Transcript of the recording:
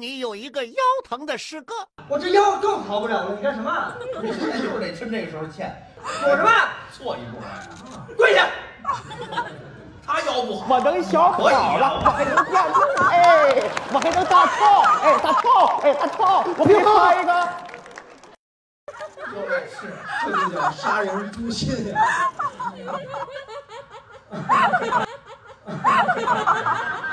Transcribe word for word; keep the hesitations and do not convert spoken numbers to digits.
你有一个腰疼的师哥。 我这腰更好不了了，你干什么？ 你现在就是得趁这个时候欠。 躲什么？ 错一步来。 跪下！ 他腰不好， 我能小跑了，我还能跳舞，哎，我还能大跳，哎，大跳，哎，大跳，我给你拍一个。 是，这就叫杀人诛心呀！